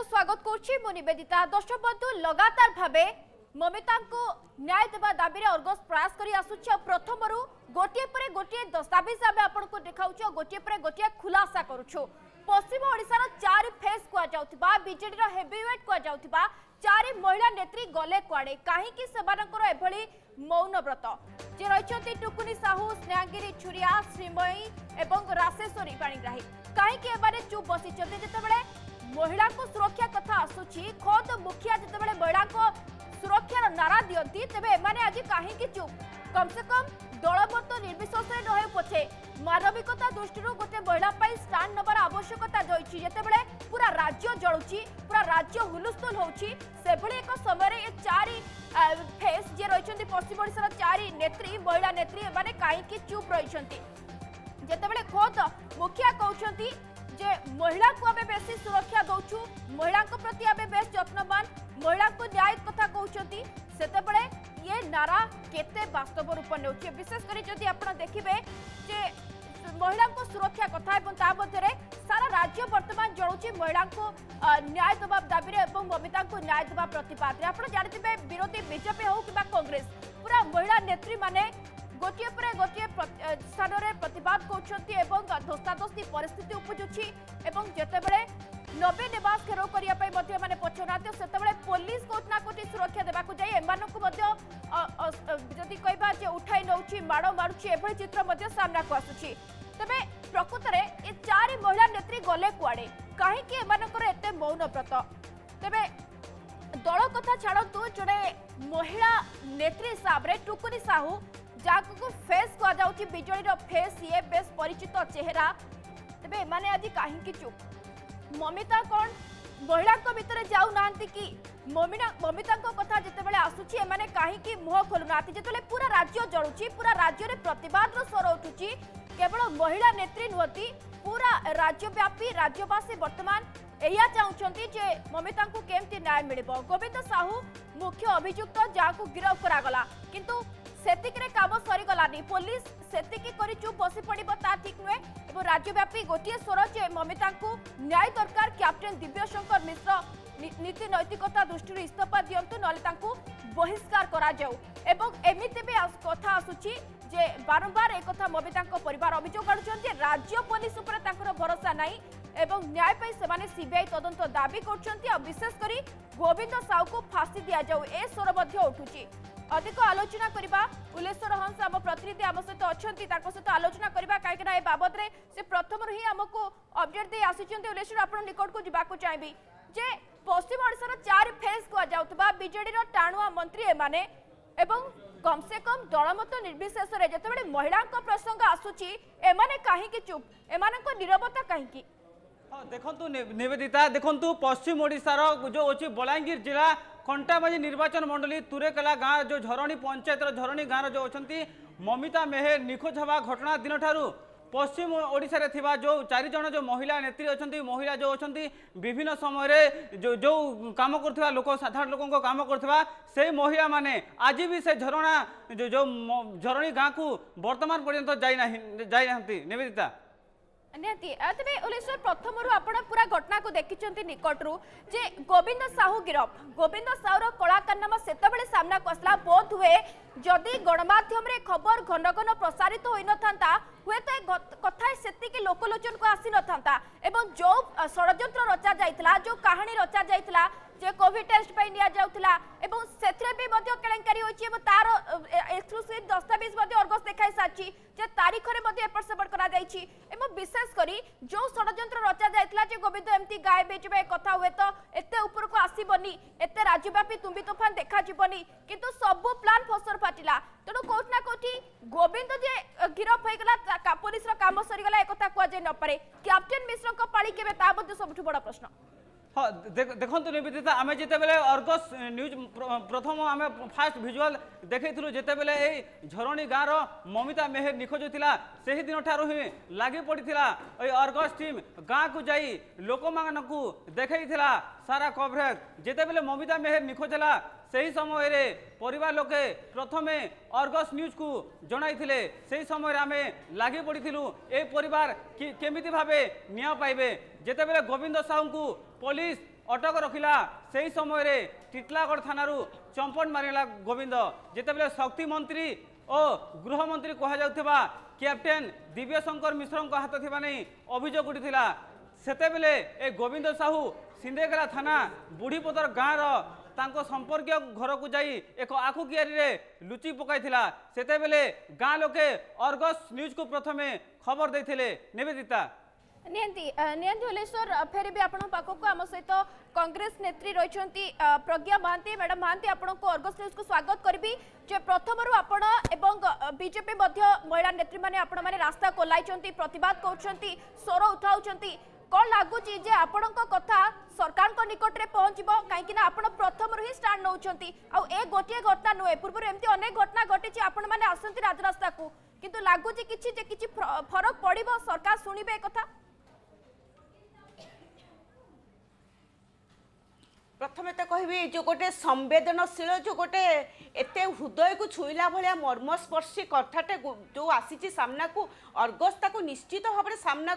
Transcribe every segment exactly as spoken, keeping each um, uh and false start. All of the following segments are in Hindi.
स्वागत करुच्ची मु निवेदिता। दर्शक बंधु लगातार भावे ममिता को न्याय देवा दाबी में अर्गस प्रयास कर आसुच। प्रथम गोटे पर गोटे दस्तावेज आम आपको देखा गोटे पर गोटे खुलासा करुचु। पश्चिम ओडिशार चार फेस कहुवा बीजेडी हेवीवेट कहुवा चारि महिला नेत्री गले कुआड़े कहीं से मौन व्रत जे रही टुकुनी साहू स्नेहागिरी छुरिया श्रीमयी एवं राशेश्वरी पाणिग्राही कहीं चुप बसी जिते महिला को सुरक्षा कथा आसूची खोद मुखिया जिते महिला को सुरक्षार नारा दियंती तेबे एमाने आज कहीं चुप कम से कम दलमत निर्विशेष रहे पछे मानविकता दृष्टि गोटे महिला स्टाण नबार आवश्यकता रही जितेबाला पूरा राज्य जलुची पूरा राज्य हुलुस्थुल होची एक समय ये चारि फेस जे रही पश्चिम ओडिशार चारि नेत्री महिला नेत्री एमाने कहीं चुप रही जितेबाला खोद मुखिया कहते जे महिला को आमे बेसी सुरक्षा दौचु महिला प्रति आमे बेस जत्नवान महिला को न्याय कथा कहते सेतेबेले ये नारा केते वास्तव रूप ने विशेषकर जदि आप देखिए जे महिला को सुरक्षा कथा और सारा राज्य वर्तमान जलुची महिला को न्याय दबा दाबी और ममिता को न्याय दबा प्रतिपाद आप जानते विरोधी बीजेपी हो कि कांग्रेस पूरा महिला नेत्री माने गोटे पर गोटे स्थान में प्रतिवाद कर धस्ताधस्ती परिस्थिति उपजुची जितेबाला नबे निवास घेराव करने पछुना से पुलिस कोटना कोटी सुरक्षा देवाक जदि कह उठाई नौ माड़ मारुची चित्र सामना को आसुची तेरे प्रकृत में ये चारि महिला नेत्री गले कुआड़े कहीं एत मौन व्रत तेरे दल कथा छाड़ू जड़े महिला नेत्री हिसाब से टुकुनी साहू जहाँ फेस कहुच्छी बिजली फेस ये बेस परिचित चेहरा तेरे एमाने आज कहीं चुप ममिता कौन महिला भितर जाऊ ना कि ममिता कथा जिते आसूची एमाने कहीं मुह खोलुना जिते पूरा राज्य जलुची पूरा राज्य में प्रतिवाद स्वर उठुची केवल महिला नेत्री नुहति पूरा राज्यव्यापी राज्यवासी वर्तमान एया चाहते जे ममिता को केमती न्याय मिल गोविंद साहू मुख्य अभियुक्त जहाँ गिरफ करागला किंतु सेतिकरे काम सरीगलानी पुलिस सेतिकी करी चुप बसी पड़िबो ता ठीक नुहे एवं राज्यव्यापी गोटे स्वर जे ममिता को न्याय दरकार कैप्टेन दिव्यशंकर मिश्र नीति नैतिकता दृष्टि इस्तीफा दियंतु नले बहिष्कार करा जाऊ एवं एमिति भी कथा आसुची जे बारंबार एक कथा ममिता परिवार अभियोग आनुछन्ते राज्य पुलिस उपर तांकर भरोसा नाही एवं न्याय पे सेमाने सीबीआई तदंत दाबी करछन्ते विशेष करी गोविंद साहू को फांसी दिया जाऊ ए स्वर मध्ये उठुची अधिक आलोचना करबा उल्लेश्वर हंस आम प्रतिनिधि आम सहित अच्छा सहित आलोचना करबा कहीं ए बाबद रे से प्रथम ही आमको अपडेट दे आसिचंते उल्लेश्वर आपण निकट को जाबाक चाहिए जे पश्चिम ओडिशार चार फेस कहुवा बीजेडी टाणुआ मंत्री एमाने एवं कम से कम दलमत निर्विशेष जिते महिला प्रसंग आसूची एमाने कहीं चुप एमान नीरवता कहीं देखु निवेदिता देखु पश्चिम ओडिशार जो अच्छी बलांगीर जिला कंटाबाजी निर्वाचन मंडली तुरेकेला गाँव जो झरणी पंचायत झरणी गाँव जो अच्छा ममिता मेहर निखोज हवा घटना दिन ठारू पश्चिम ओडिशा रे थिबा जो चारि जन जो महिला नेत्री अच्छा महिला जो अच्छा विभिन्न समय जो जो काम करथिबा लोक साधारण लोक काम करथिबा से महिला माने आज भी से झरणा जो जो झरणी गाँ को वर्तमान पर्यंत जाई नाही जाई नाहंती निवेदिता तेरे उल्लेश्वर प्रथम पूरा घटना को देखी निकटू जे गोविंद साहू गिरफ गोविंद साहूर कला कारनामा से सामना को आसला बोध हुए जदि गणमाध्यम खबर घन घन प्रसारित हो न हुए तो कथा से लोकलोचन को आसी न जो षड्यंत्र रचा जाइतला जो कहानी रचा जाइतला जे कोविड टेस्ट पे निया जाउतला एवं सेथरे भी मध्य केलेंकारी होची एवं तार एक्सक्लूसिव दस्तावेज मध्य अर्गस देखाई साची जे तारीख रे मध्य एपर सेपर करा जाईची एवं विशेष करी जो षड्यंत्र रचा जाइतला जे गोविंद एमती गायब बेचबे कथा हुए तो एते ऊपर को आसीबनी एते राज्यव्यापी तुम्बी तूफान देखा जीवनी किंतु सबु प्लान फसर फाटिला तेणु कोठ ना कोठी गोविंद जे गिरफ हो गला पुलिस रो काम सरी गला एक कथा कुआ जे न पारे कैप्टेन मिश्र को पाळी केबे ता मध्य सबठु बड़ा प्रश्न हाँ देखु निवेदिता आम जिते बेले अर्गस न्यूज प्रथम आम फास्ट भिजुआल देखु जिते बेले झरणी गाँव ममिता मेहर निखोज होता से दिन ठारू ही लगी पड़ा अर्गस टीम गाँ को जाई लोक मानू देखा सारा कवरेज जिते बेले ममिता मेहर निखोज है से समय रे परिवार लोके प्रथमे अर्गस न्यूज को जनाइथिले से समय आम लगी पड़ू ए परिवार केमिति भावे न्याय पाइबे जेते बेले गोविंद साहू को पुलिस अटक रखिला से समय रे टिटलागढ़ थाना चंपट मारिला गोविंद जितेबले शक्ति मंत्री और गृहमंत्री कहुवा कैप्टेन दिव्यशंकर मिश्र हाथ थी नहीं अभियोग उठीला सेतेबेले ए गोविंद साहू सिंदेगला थाना बुढ़ीपदर गाँव संपर्क घर को जाई एक आखु कियारी रे लुचि पकाइथिला सेतेबेले गाँ लोके अर्गस न्यूज को प्रथमे खबर देथिले निवेदिता नियंती नियंती हलेश्वर फेर भी आपण पाखक आम सहित कांग्रेस नेत्री रही प्रज्ञा महांती मैडम महांती आपण को अर्गस न्यूज को स्वागत करी जे प्रथम आपण एवं बीजेपी महिला नेत्री माने आपण माने रास्ता कोलाई प्रतिवाद कर स्वर उठाउछंती कौन लगुच जे आपण कथा सरकार को निकट में पहुंचबो कहीं आपण प्रथम ही स्टार्ट नौछंती आ ए गोटे घटना नुहे पूर्व एमती अनेक घटना घटी आपण माने आसंती राजरास्ता को किंतु लगुच किछि जे किछि फरक पड़िबो सरकार सुनिबे कथा प्रथमे तो कहबी जो गोटे संवेदनशील जो गोटे एते हृदय को छुईला भाया मर्मस्पर्शी कथाटे जो आसी सामना को अर्गस ताको निश्चित भाव में सामना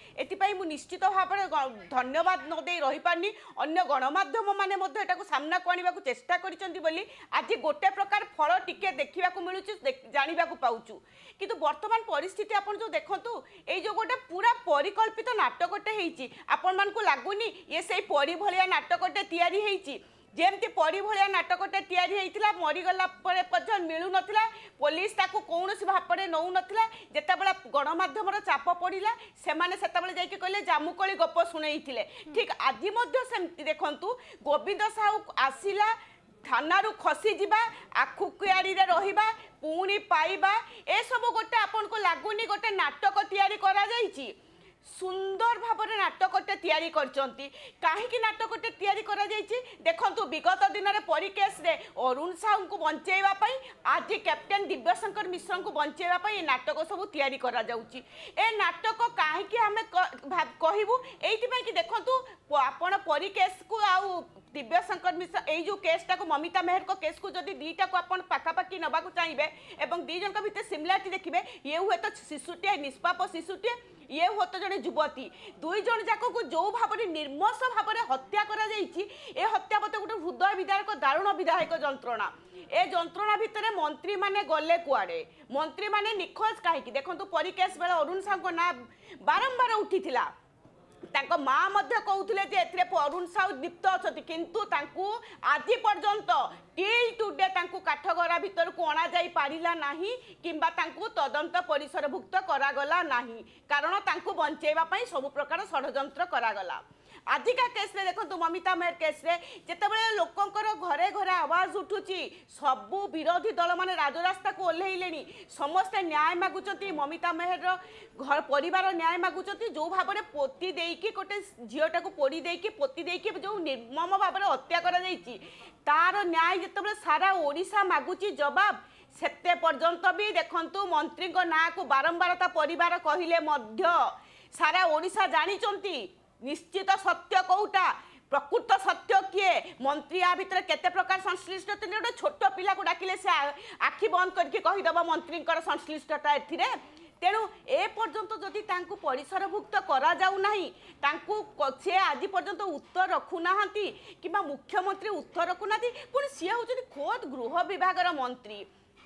कर निश्चित भाव में धन्यवाद न दे रही पारनी अन्य गणमाध्यम माने मध्य एटाको सामना को आनिबा को चेष्टा करिसंती बोली आज गोटे प्रकार फल टिके देखिबा को मिलुची जानिबा को पाउचु किंतु वर्तमान परिस्थिति आपण जो देखंतु ए जो गोटे पूरा परिकल्पित नाटकटे हेची आपण मान को लागुनी ये सेही परी भलिया नाटकटे तैयारी हेची जेमती परी भलिया नाटकटे तैयारी हेइतिला मरीगला परे पर्यंत मिलु नथिला पुलिस ताकू कौनसी भापरे नौ नथिला जेतेबेला गणमाध्यमर चाप पड़िला सेमाने सेतेबेले जाइके कहले जामुकली गप सुनेइथिले ठीक आज मध्य सेमती देखंतु गोविंद साहू आसिला थानारू खसी जिबा आखु कुआरी रे रहिबा पुणी पाइबा ए सब गोटे आपन को लागुनी गोटे नाटक तैयारी करा जाइछि सुंदर भाव में नाटकटे तैयारी करचंती काहेकि नाटकटे तैयारी करा जाइछि देखंतु विगत दिन में परी केस रे अरुण साहू को बंचेवा पई आज कैप्टेन दिव्यशंकर मिश्र को बंचेवा पई ए नाटक सब तैयारी करा जाउछि ए नाटक काहेकि हमें कहबू एइति पई कि देखंतु आपण परी केस को आउ दिव्यशंकर मिश्र एई जो केसटा को ममिता मेहर को केस को जदि दीटा को आपण पाखापाखि नबा को चाहिए एवं दी जन भितर सिमिलारिटी देखिए ये हुए तो शिशुटे निष्पाप शिशुटे ये हुए तो जड़े युवती दुई जन जाक को जो भाव में निर्मश भाव में हत्या करा जाइछि ए हत्या मत गोटे हृदय विदारक दारुण विधायक जंत्रणा ए जंत्रणा भितर मंत्री माने गले कुआडे मंत्री माने निखोज कहीं देखो परी केस बेले अरुण साहू ना बारंबार उठीथिला तांको माँ मध्य कहूले जे एथिरे अरुण साहू लिप्त अछति किंतु तांकु आज पर्यंत टिल टुडे तांकु काठगरा भितर को अणा जाई पारिला नाही किंबा तांकु तदंत परिसरभुक्त करागला नाही कारण तांकु बंचेवा पई सब प्रकार षडयंत्र करागला आजिका केस रे देखो ममिता मेहर केस रे जेतेबेले लोकंकर घरे घरे आवाज उठुची सबु विरोधी दल माने राजरास्ता को ओल्हेइलेनी समस्त न्याय मागुचंती ममिता मेहर घर परिवार न्याय मागुचंती जो भाव में पोती देइकी गोटे झीटा को पोड़ी देइकी पोती देइकी जो निर्मम भाव में हत्या करा जाइछि तार न्याय जेतेबेले सारा ओडिशा मागुची जवाब सेते पर्यंत भी देखंतु मंत्री को ना को बारंबार ता परिवार कहिले मध्य सारा ओडिशा जानिचंती निश्चित सत्य कौटा प्रकृत सत्य किए मंत्री आ भितर केते प्रकार संश्लिष्ट थे गोटे छोट पिला को डाकिले से आखि बंद करके कहीदेव मंत्री संश्लिष्टता एथिरे तेणु ए पर्यंत जदि तांकु परिसरभुक्त करा जाऊ नाही तांकु से आज पर्यंत उत्तर रखुना कि मुख्यमंत्री उत्तर रखुना पुणी सी हूँ खोद गृह विभाग मंत्री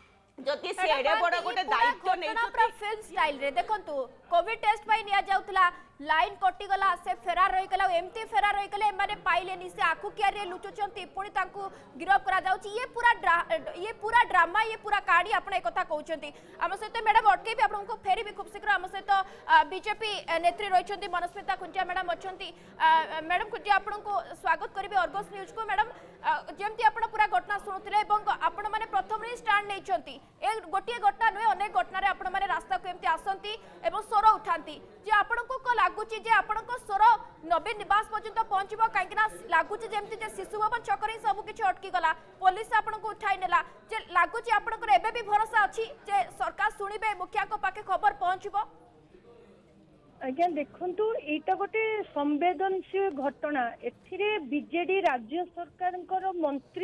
जदि से एडे बड़ गोटे दायित्व नै फिल्म स्टाइल रे देखंतु कोविड टेस्ट पाई निया जाउतला लाइन कटि गला से फेरार रही गला एमती फेरार रही गले माने पाइलेनी से आखु कियारे लुचुचंती पुणी तांकु गिरफ करा जाउची ये पूरा ये पूरा ड्रामा ये पूरा काडी आपण एक कथा कहउचंती हम सहित मैडम अटके भी आपण को फेरी भी खूब शीघ्र हम सहित बीजेपी नेत्री रहिचंती मनस्मिता कुंटिया मैडम अछंती मैडम कुंटिया आपण को स्वागत करबे अर्गस न्यूज को मैडम जेमती आपण पूरा घटना सुनुथिले एवं आपण माने प्रथम रे स्टैंड नैचंती ए गोटिए घटना नुहे अनेक घटना रे आपण माने रास्ता को एमती आसंती एवं स्वर उठांती जे आपण को लागुची जे आपण को स्वर नवीन निवास पर्यंत पहुंचबो काईकना लागुची जेमती जे शिशु भवन चक्कर सब किछि अटकी गला पुलिस आपण को उठाई नेला जे लागुची आपण को एबे भी भरोसा अछि जे सरकार सुनिबे मुखिया को पाके खबर पहुंचबो आज्ञा देखंतु एटा गोटे संवेदनशील घटना एथिरे बीजेडी राज्य सरकारଙ୍କର मंत्री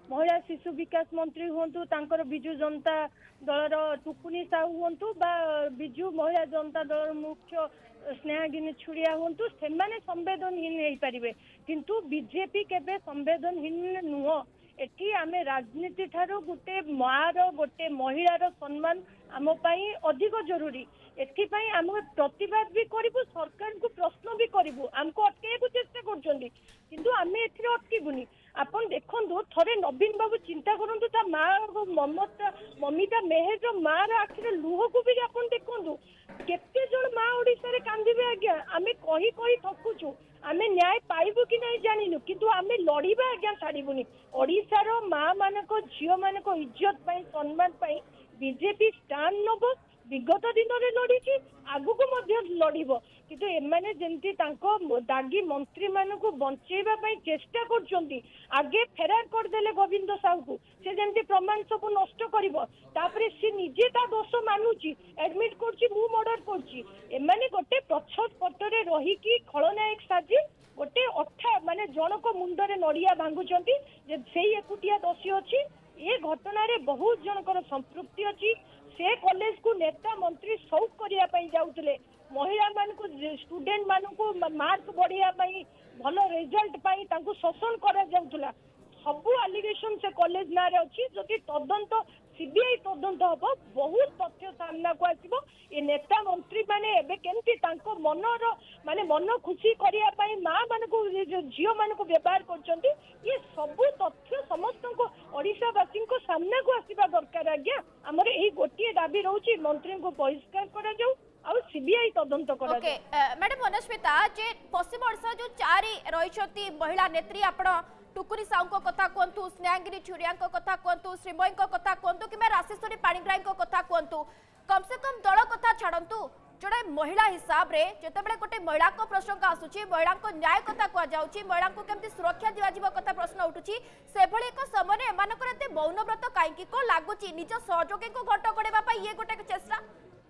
महिला शिशु विकास मंत्री हुंतु तांकर बिजु जनता दलर टुकुनी साहू हुंतु बा बिजु महिला जनता दलर मुख्य स्नेहागिनी छुड़िया हुंतु से माने संवेदनहीन हो पारे किंतु बीजेपी केबे संवेदनहीन नुह एटी आमे राजनीति ठारो गोटे मार गोटे महिलार सम्मान आम पाई अधिक जरूरी एथिपाई आम प्रतिवाद भी करूँ सरकार को प्रश्न भी करूँ आमको अटकैया चेष्टा कर किंतु आमे एथिरे अटकीबुनी आपण देखंतु थरे नवीन बाबू चिंता करंतु ता माँ ममता ममिता मेहर मार आखिरे लुह को भी आपण देखंतु केते जण माँ ओडिसा रे कांदिबे आज्ञा आमे कही कही थकुचु आमे न्याय पाइबु कि नहीं जानिनु किंतु आमे लड़ीबा आज्ञा छाड़ीबुनी ओडिसा रो माँ मानको झियो मानको इज्जत पाई सम्मान पाई बीजेपी स्टान नबो विगत दिन में लड़ी आगु को लड़ब किंतु एमाने जेमती तांको दागी मंत्री मानकु बंचेबा पई चेष्टा करछंती आगे फेरार कर देले गोविंद साहू को से जेमती प्रमाण सब नष्ट करिवो तापरे से निजे ता दोष मानुची एडमिट करछि मु मर्डर करछि एमाने गोटे प्रच्छद पटरे रही कि खलनायक साजी गोटे अठा माने जनक मुंडरे नड़िया भांगुचंती जे सेही एकुटिया दोषी अछि ए घटना रे बहुत जनकर संपृक्ति अछि से कॉलेज को नेता मंत्री सौक करिया पई जाउतले महिला मान को स्टूडेंट मान को मार्क बढ़िया पई भलो रिजल्ट पई तांको शोषण करा जाउतला सबु एलिगेशन से कॉलेज ना रे अछि जति तदंत सीबीआई तदंत हबो बहुत तथ्य सामना को आसीबो ए नेता मंत्री माने एबे केमती तांको मनर माने मन खुशी करिया पई मां मान को झियो मान को व्यवहार करचंती ये सबु तथ्य समस्त को ओडिसा वासी को सामना को आसीबा दरकार आज्ञा हमर एही गोटिए दाबी रहउची मंत्री को बहिष्कार करा जाऊ और सीबीआई तदंत करा ओके मैडम मनस्मिता जे पश्चिम ओडिसा जो चारि रहिछती महिला नेत्री आपण टुकुरी साहू कथा कहतु स्नेहागिरी छुरिया कथा कहतु श्रीमयी कथा कहतु कि राशेश्वरी पाणिग्राही कथा कहतु कम से कम दल कथा छाड़ू जोड़े महिला हिसाब रे जितेबाला गोटे महिला प्रसंग आसूची महिला न्याय कथा कहुच्छी महिला को केमती सुरक्षा दिया कथा प्रश्न उठुची से एक समय एमानकर एते मौनव्रत कहीं कौन लगुच निज सहयोगी को घट गड़ेबा ये गोटे चेष्टा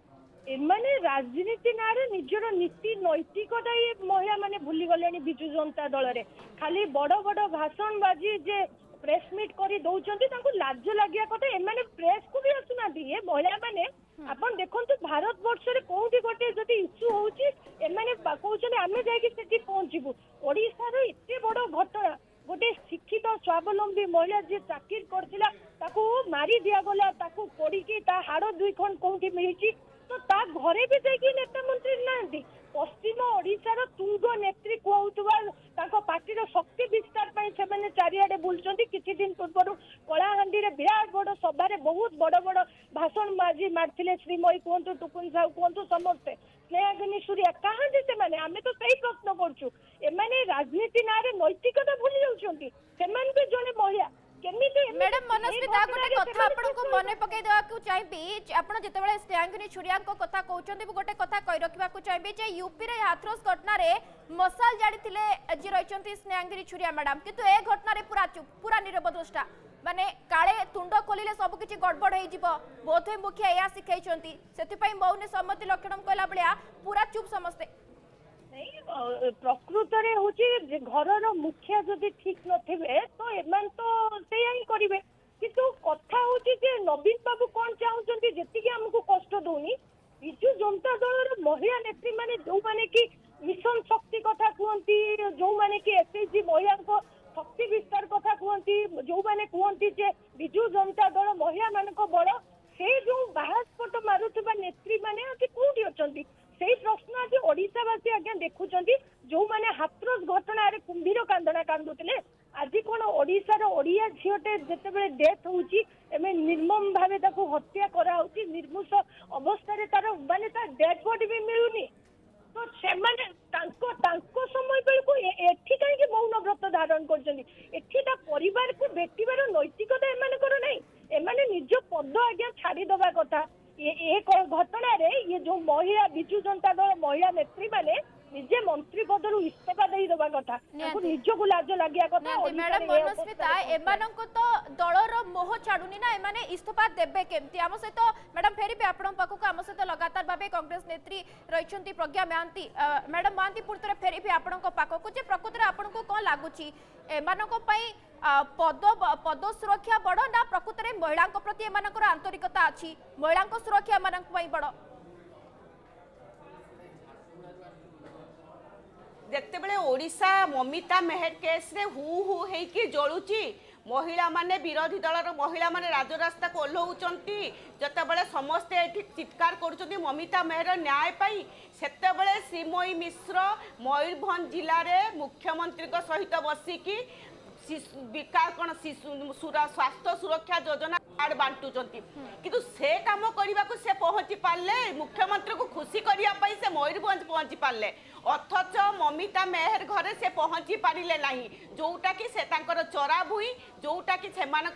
एमाने राजनीति ना रे निजर नीति नैतिकता ये महिला माने भूली गलेनी बिजु जनता दल रे खाली बड़ बड़ भाषण बाजी जे प्रेस मीट करी दउचंती तांको लाज लागिया कथा एमाने प्रेस को भी आसुनाती ये महिला माने आपण देखंतु भारत वर्ष रे कोठी गोटे जति इश्यू होउची एमाने कहउछन आमे जाय कि सेठी पहुंचीबू ओडिसा रो एते बड़ घटना गोटे शिक्षित स्वावलंबी महिला जे चाकिर करथिला ताको मारी दिया गला ताको कोड़ी की ता हाड़ दुई खंड कोठी मिलिची तो ता घरे भी जाइए नेता मंत्री ना पश्चिम ओडिशार तुंग नेत्री कहूबा पार्टीर शक्ति विस्तार से चारिआडे बुलूँ किसी दिन पूर्व कलाहांडी रे विराट बड़ सभा बहुत बड़ बड़ भाषण माजी मारते श्रीमयी कहतु टुकुन साहू कहतु समस्ते स्नेहागिनी सूर्या कहाँ से आमे तो सही प्रश्न करूँ एमाने राजनीति ना नैतिकता भूली जाउछंती सेमान भी जने महिला मैडम मनस्मिता गोटे कथा आपको मन पकई देवाक चाहिए आपड़ जिते स्नेहागिनी छुरिया कथा कहते गोटे कथा कही रखा चाहिए जे यूपी रे हाथरस घटना रे मसाल जाड़ी जी रही स्नेहागिनी छुरिया मैडम किंतु ए घटना पूरा चुप पूरा नीरव दृष्टा माने काले तुंड खोलिले सब किछि गड़बड़ हो जिवो बोधे मुखिया या सिखाइछंती सेति मौन सम्मति लक्षण कहला बलिया पूरा चुप समस्ते प्रकृत रे होची घर मुखिया जदि ठीक नथिबे तो एमान तो सेया ही करिवे किंतु कथा होची जे नवीन बाबू कोन चाहुचंती जेति कि हमको कष्ट दोनी बिजु जनता दल महिला नेत्री माने जो माने कि मिशन शक्ति कथा कहंती जो माने कि एसएसजी महिला को शक्ति विस्तार कथा कहंती जो माने कहंती जे बिजु जनता दल महिला मानको बड़ से जो बाहास्पट मारुथबा नेत्री माने कि कोठी अछंती से प्रश्न आज ओडिशावासी आज्ञा देखुंट जो मैंने हाथरस घटना कुंभीर कांदना कांदुले आज कौन ओडिशार ओडिया झीटे जिते डेथ होची निर्मम भाव हत्या कराउची निर्मुष अवस्था तार माने डेड बॉडी भी मिलूनी तो से समय बेलू एठी कहीं मौन व्रत धारण कर परिवार को भेटार नैतिकता एमानकर नहीं एमाने निज पद आज्ञा छाड़ीदवा कथा ये घटना रे ये जो महिला बिजु जनता दल महिला नेत्री माने निजे मंत्री पदरु इस्तीफा दे दबा कथा ताको निज को लाज लागिया कथा मैडम मनस्मिता एमाननको तो दलर मोह छाडुनी ना एमाने इस्तीफा देबे केमती हम सहित मैडम फेरिबे आपण पाखु हम सहित लगातार भाबे कांग्रेस नेत्री रहिछंती प्रज्ञा महांती मैडम महांती पुरतरे फेरिबे आपण पाखु जे प्रकृति रे आपण को कोन लागुची एमानको पई पद पद सुरक्षा बड़ ना प्रकृत में महिला प्रति एमानकर आंतरिकता अच्छी महिला सुरक्षा एमान बड़ जिते बड़े ओडिशा ममिता मेहर केस रे हु हु हेकी जलुची महिला माने विरोधी दलर महिला माने राजरास्ता को ओह्लाउचंती जते बड़े समस्ते एठी चित्कार करूचंती ममिता मेहर न्याय पाई सेते बड़े श्रीमयी मिश्र मयूरभंज जिले में मुख्यमंत्री को सहित बसिकी विकास कौन शिशु स्वास्थ्य सुरक्षा योजना कार्ड बांटुचंती किंतु से काम करने को से पहुंची पारे मुख्यमंत्री को खुशी करने से मयूरभंज पहुंची पारे अथच ममिता मेहर घरे से पहुंची पारे ना जोटा कि से चरा भूई जोटा कि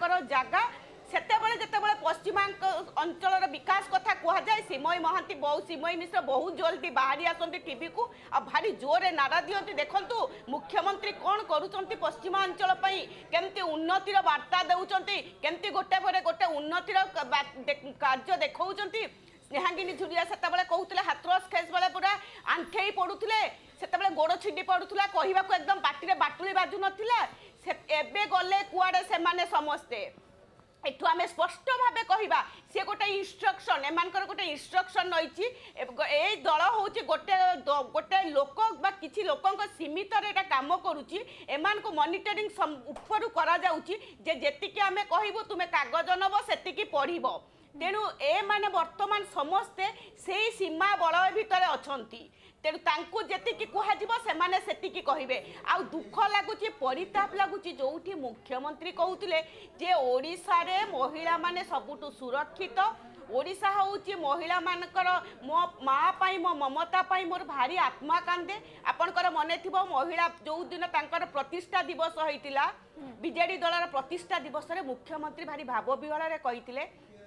जगह सेतेबेले जेतेबेले पश्चिमांक अंचल विकास कथा कहुए सिमई महांती बहु सिमई मिश्र बहुत जल्दी बाहरी आसती टीवी को आ भारी जोरे नारा दियंती देखंतु मुख्यमंत्री कौन करूचंती पश्चिमांचल केमती उन्नतिर वार्ता देउचंती केमती गोटे पर गोटे उन्नतिर कार्य देखौचंती स्नेहांगिनी झुरिया सेतेबेले कहउतले हाथरस केस बेले पूरा आंठेई पडुथिले सेतेबेले गोड़ छिंडी पडुथला कहिबाको एकदम पाटिरे बाटुली बाजू नथिला एबे गले कुआडे से माने समस्ते एठू आम स्पष्ट भाव कहवा सी गोटे इन्स्ट्रक्शन एमानकर गोटे इन्स्ट्रक्शन रही ए दल हूँ गोटे गोटे लोक बा किसी लोक सीमित काम करुच्ची एमान को मॉनिटरिंग ऊपर करा जाउची जे जेतिकी आमे कहबू तुमे कागज नब सेतिकी पढ़िब तेणु ए माने वर्तमान समस्ते से सीमा बलय भितर अछंती तेणु तांकु जेतिकी कुहाजिबो सेमाने सेतिकी कहिबे आ दुख लागुची परिताप लागुची जोठी मुख्यमंत्री कहउतिले जे ओडिसा रे महिला माने सबुटु सुरक्षित ओडिशा होउची महिला मानकर मो माँ पाई मो ममता पाई मोर भारी आत्मा कांदे आपनकर मने थिबो महिला जो दिन तांकर प्रतिष्ठा दिवस होइतिला बीजेडी दलर प्रतिष्ठा दिवस रे मुख्यमंत्री भारी भाव विहल रे कहितिले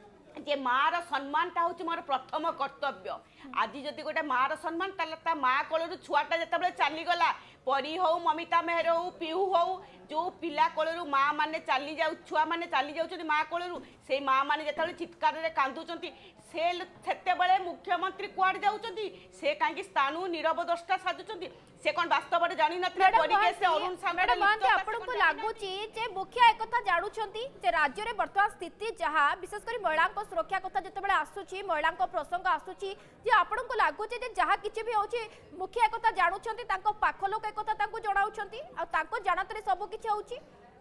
जे मार सम्मानटा हूँ मोर प्रथम कर्तव्य आज जदि गोटे मार सम्मान ता माँ कोलू छुआटा जिते चलीगला परी हो ममिता मेहर हो पीहू हो जो पिला कोलू माँ मैंने चली जाऊ छुआ मैंने चली जाऊँ माँ कोलू से माँ मैंने जिते चित्कार कांदुंट से सेतेबेले मुख्यमंत्री कुआड़ जाउचंती से कहीं स्थानु नीरव दृष्टा साजुचंती से कौन वास्तव जानी नथिले परिकेश से अरुण मैडम मानते आपन को लागुची जे मुखिया एक कथा जानुचंती जे राज्य रे वर्तमान स्थिति जहा विशेष करी महिला को सुरक्षा कथा जतेबेले आसुची महिला को प्रसंग आसुची जे आपन को लागुची जे जहा किछि भी होची मुखिया एक कथा जानुचंती तांको पाख लोक एक कथा तांको जणाउचंती आ तांको जानतरे सब किछि होची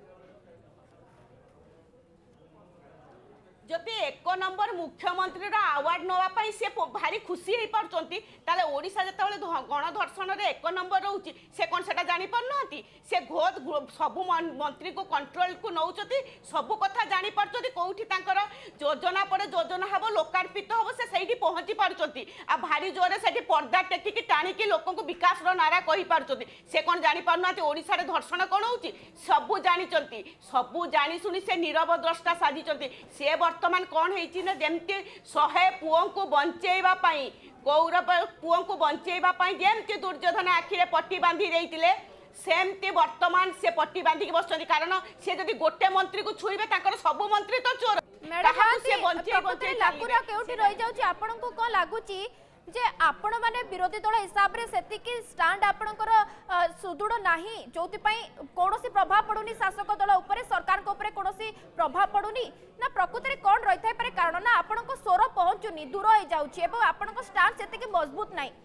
जदि एक नंबर मुख्यमंत्री आवार्ड नापी सी भारी खुशी हो पार्टी ताले ओडिशा जिते गणधर्षण रे एक नंबर रोचे से कौन से जापार से घोद सबू मंत्री को कंट्रोल को नौ सबू कथा जापार कौटी योजना पर योजना हम लोकार्पित हम से पहुँची पार्टी आ भारी जोरे से पर्दा टेकिकी टाणिकी लोक विकास नारा कही पार्टी से कौन जापार ना ओडिशा रे धर्षण कौन हो सबू जानी सबू जानी शुणी से नीरव द्रष्टा साजिंट से वर्तमान कौन होती ना जमती शहे पुओं को बंचेवा कौरव पुओं को बंचेवा जमती दुर्योधन आखिरे पट्टी बांधी देते सेमती वर्तमान से पट्टी बांधिक बस कारण सी जब गोटे मंत्री को छुईबे सबू मंत्री तो चोर लगुच जे आपण माने विरोधी दल हिसाब रे सेतिकी स्टैंड आपणकर सुदृढ़ नाही जोति पई कोनोसी प्रभाव पडुनी शासक दल ऊपर सरकार को ऊपर कोनोसी प्रभाव पडुनी ना प्रकृति रे कोन रहिथाय पारे कारण ना आपणको स्वर पहुंचुनी दूर हो जाउची एवं आपणको स्टैंड सेतिकी मजबूत नाही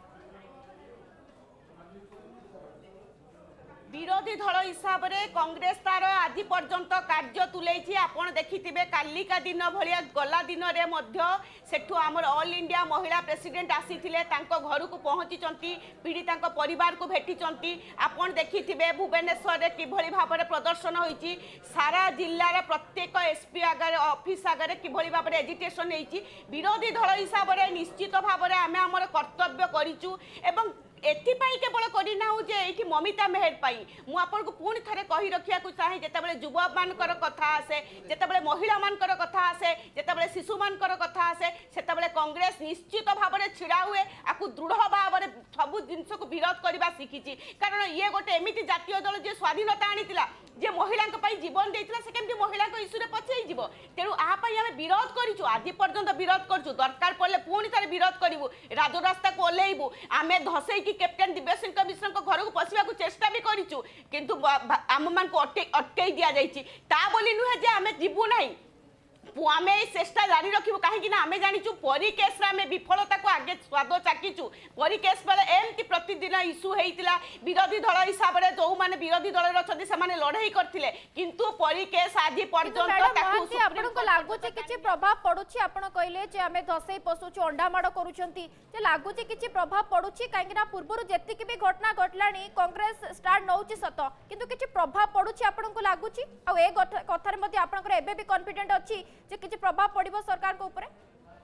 विरोधी दल हिसाब से कांग्रेस तार आज पर्यंत कार्य तुले आपड़ देखिथे कालिका दिन भाया गला दिन में आमर ऑल इंडिया महिला प्रेसिडेंट आसी घर को पहुंची पीड़िता परिवार को भेटी आपड़ देखिथे भुवनेश्वर कि भाव में प्रदर्शन होती सारा जिलार प्रत्येक एसपी आगे ऑफिस आगे कि भाव में एजिटेशन होती विरोधी दल हिसाब से निश्चित भाव में आम आम कर्तव्य करूँ एवं एथिपाई केवल करना जे ये ममिता मेहर पाई मुझे पुणी थे कही रखा चाहे जितेबाला युवा मानकर कथा आसे जितेबाला महिला मानकर कथा आसे जितेबाला शिशु मानकर कथा आसे से कांग्रेस निश्चित भाव में छिड़ा हुए आपको दृढ़ भाव में सब जिनस को विरोध करने शिखी कारण ये गोटे एमती जातीय दल जो स्वाधीनता आनी जे महिला जीवन देता से केमती महिला इश्यू पछे ହେଇଯିବ ତେଣୁ आ पई हम विरोध करिछु आज पर्यंत विरोध करछु दरकार पड़ले पुणी थारे विरोध करिवु राजरास्ता को ओलेइबु आमे धसई की कैप्टन दिव्यशंकर मिश्र को घर को पसिबा को चेष्टा भी करिछु किंतु आम मान को अटकई दिया जाइछि ता बोली नुहे जे आमे जीवु नाही आम चेष्टा जारी रखू कहीं आम जाचु परी केस आम विफलता को आगे स्वाद चाकीचु परी केस बेले एमती प्रतिदिन इश्यू होता विरोधी दल हिसाब से जो मैंने विरोधी दल अच्छे से लड़ाई करते किंतु परी केस आज पर्यटन लगुच कि प्रभाव पड़ुछि आपण कहले जे आमे धसई पशुछु अंडा माड़ करूछंती जे लगुच कि प्रभाव पड़ुछि काहेकि ना पूर्व जेतिक भी घटना घटलानी कांग्रेस स्टार्ट नौछि सत किंतु किछि प्रभाव पड़ुछि आपण को लगुछि आ ए कथार मध्ये आपण एबे भी कॉन्फिडेंट अछि जे किछि प्रभाव पड़िबो सरकार को ऊपर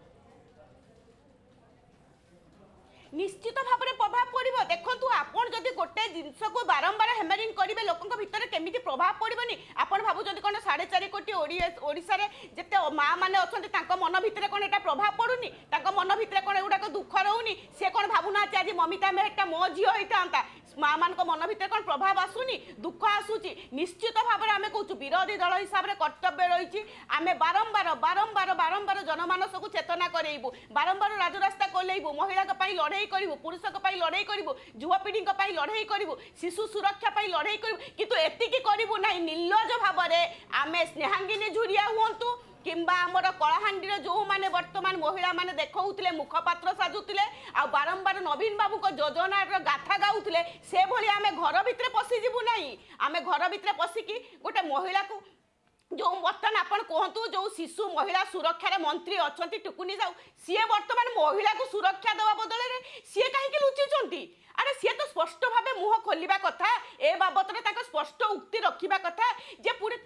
निश्चित भाव में प्रभाव पड़ो देखो आपन जदि गोटे जिनस को बारंबार हेमरिंग करेंगे लोकों भितर केमी प्रभाव पड़ोनी आपन भावुं कौन साढ़े चार कोटी ओडिशा रे जिते माँ मैंने अच्छा मन भितर कौन एटा प्रभाव पड़ुनी मन भितर कौन एगुड़ाक दुख रोनी सी कौन भावुना आज ममिता मेहरटा मो झी होता माँ मान मन भितर कौन प्रभाव आसुनी दुख आसूची निश्चित भाव में आम कहूँ विरोधी दल हिसाब से कर्तव्य रही आम बारंबार बारंबार बारंबार जनमानस को चेतना करेबू बारंबार राजरास्ता कोलेबू महिला लड़ाई करू पुरुष लड़ाई करू युवपीढ़ी लड़ाई करू शिशु सुरक्षा लड़ाई करू किंतु एतिकी करू ना निर्लज भाव में आम स्नेहांगिनी झुरिया हूँ किंबा आमर कलाहांडी जो माने वर्तमान महिला माने देखौतले मुखपात्र साजुतले आ बारंबार नवीन बाबू को योजना गाथा गाउतले से भली आमे घर भितर पसी जिबु नाही आमे घर भितर पसिकी गोटे महिला को जो बर्तमान आपण कहतु जो शिशु महिला सुरक्षा मंत्री अच्छा टुकुनी साहू सी बर्तमान महिला को सुरक्षा देवा बदल में सी कहीं लुचुंट अरे सी तो स्पष्ट भाव मुह खोलवा कथा ए बाबद में स्पष्ट उक्ति रखा कथा जे पूरी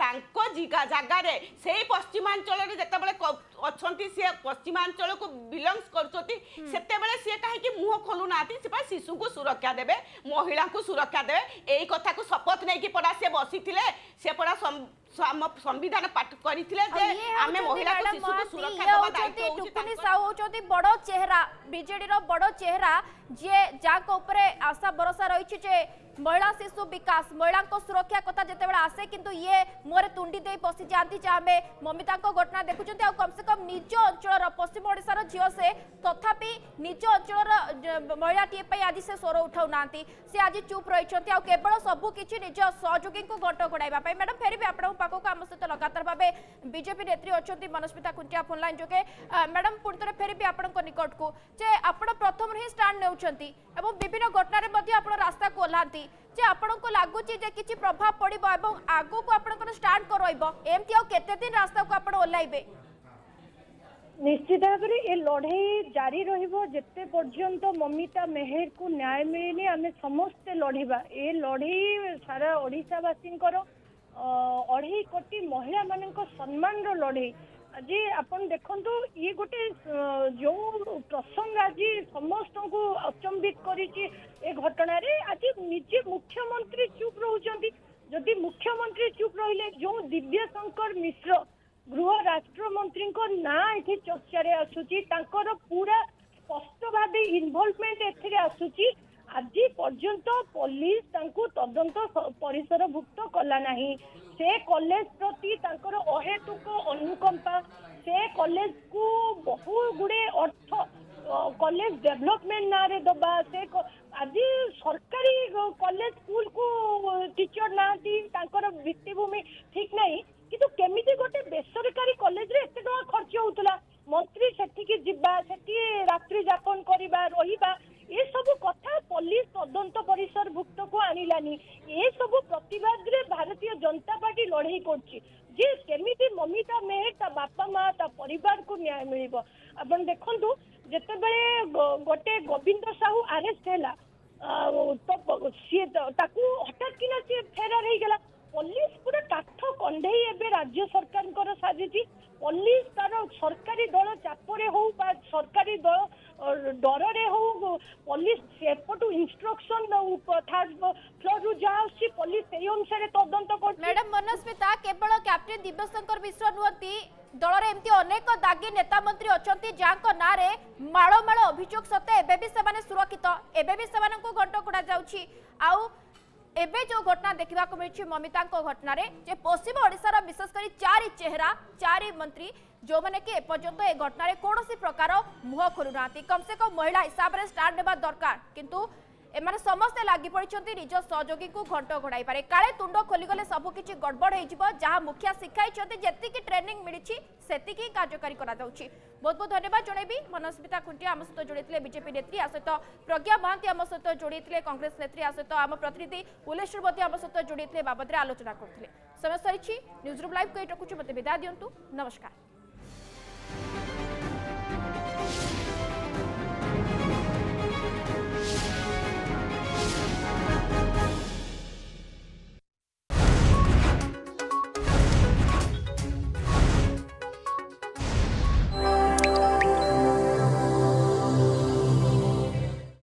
जगार से पश्चिमांचल जितेबाला अच्छा सी पश्चिमांचल को बिलंगस करते सी कहीं मुह खोलुना शिशु को सुरक्षा देवे महिला को सुरक्षा देवे यही कथा को शपथ नहीं पड़ा सी बसी से पड़ा संविधान पाठ करथिले जे आमे महिला को शिशु को सुरक्षा देबा दायित्व होछि टुकुनी साहू होचोती बड़ो चेहरा बीजेडी रो बड़ो चेहरा जे जाको ऊपर आशा भरोसा रहिछि जे महिला शिशु विकास महिला को सुरक्षा कथा जते बेला आसे किंतु ये मोरे तुंडी दे पसी जानती जे आमे ममिता को घटना देखुचंती आ कम से कम निज अंचल पश्चिम ओडिसा रो झियो से तथापि निज अंचल महिला टी पई आज से स्वर उठाउ नांती से आज चुप रहिचंती आ केवल सब किछि निज सहयोगी को घंट घोड़ाइबा पई मैडम फेर भी आपण पाको को आम सहित लगातार भाव बीजेपी नेत्री अच्छा मनस्मिता खुंटिया फोन लाइन जोगे मैडम पुणी थे फेर भी आपण निकट को जे आपण प्रथम ही स्टांड नेउछंती एवं विभिन्न घटना रे आपण रास्ता को ओल्हांती जे आपण को लागुची जे किछि प्रभाव पड़िबो एवं आगो को आपण स्टांड करइबो एमती आ केते दिन रास्ता को आपण ओल्हाइबे निश्चित भाव में ये लड़ाई जारी रहिबो जेते पर्यंत ममिता मेहर को न्याय मिलनी आम समस्ते लड़िबा ए लड़ाई सारा ओडिशावासी अढ़ाई कोटी महिला मान सम्मान लड़ाई आज आपन देखंतु ये गोटे जो प्रसंग आज समस्त को अचंबित करिछि ए घटना रे आज निजे मुख्यमंत्री चुप रहउचंती जदि मुख्यमंत्री चुप रहिले जो दिव्यशंकर मिश्र गृह राष्ट्र मंत्री को ना एठी चर्चा रे आसुची तांकर पूरा स्पष्ट भाबे इन्वॉल्वमेंट एथिरे आसुची आज पर्यंत पुलिस तांको तदंत परिसरभुक्त कला नहीं से कॉलेज प्रति तांकर अहेतुक अनुकंपा से कॉलेज को बहु गुड़े अर्थ कॉलेज डेवलपमेंट ना रे दबा से आज सरकारी कॉलेज स्कूल को टीचर ना तांकर भित्तिभूमि ठीक नहीं किंतु केमिति गोटे बेसरकारी कॉलेज रे एते टका खर्च होतला मंत्री सेठी जिबा सेठी रात्रि यापन करिबा रहिबा ये सब कथा पुलिस तदंत परिसर भुक्त को आनिलानी ये सब प्रतिवाद रे भारतीय जनता पार्टी लड़ाई करछि जे केमिति ममिता मेहर ता बापा माँ ता परिवार को न्याय मिलिबो अपन देखंतु जते बेले गोटे गोविंद साहू अरेस्ट हैला तो सी ताकू हठात किना से फेरार हो गला पुलिस पूरा काठ कंधई एबे राज्य सरकार कर साजिछि पुलिस तार सरकारी दल चापरे हो बा सरकारी दल डर रे हो पुलिस सेपटू इंस्ट्रक्शन थर्ड फ्लोर रु जाउछि पुलिस सेही अनुसार तदंत कर मैडम मनस्मिता केवल कैप्टन दिव्यशंकर मिश्र नुहति दल रे एमती अनेक दागी नेता मंत्री अछंती जांको नारे माळ माळ अभियोग सते एबे भी सेमाने सुरक्षित एबे भी सेमानन को घंट कोडा जाउछि आउ एबे जो घटना देखा मिली ममिता घटना जे पश्चिम ओडिशार विशेषकर चारि चेहरा चारि मंत्री जो मैंने कि एपर्यंत ए घटना कौन प्रकार मुह खोलु ना कम से कम महिला हिसाब से स्टार्ट नेबा दरकार किंतु एमाने समस्ते लागि पड़िछंती निज सहयोगी को घंट घोड़ाई पारे काले तुंड खोलीगले सबकिछि गड़बड़ हो जहाँ मुखिया शिखाई जेतिकी ट्रेनिंग मिली सेतिकी कार्यकारी करा जाउछि। बहुत बहुत धन्यवाद जनइबी मनस्मिता खुंटिया आम सहित जोड़ी बीजेपी नेत्री आ सहित प्रज्ञा महांती आम सहित जोड़ी कांग्रेस नेत्री आ सहित आम प्रतिनिधि पुलेश्वर आम सहित जोड़ी बाबद आलोचना करते समय सरी न्यूज रूम लाइव कई रखुच्छी मत विदा दिंतु नमस्कार।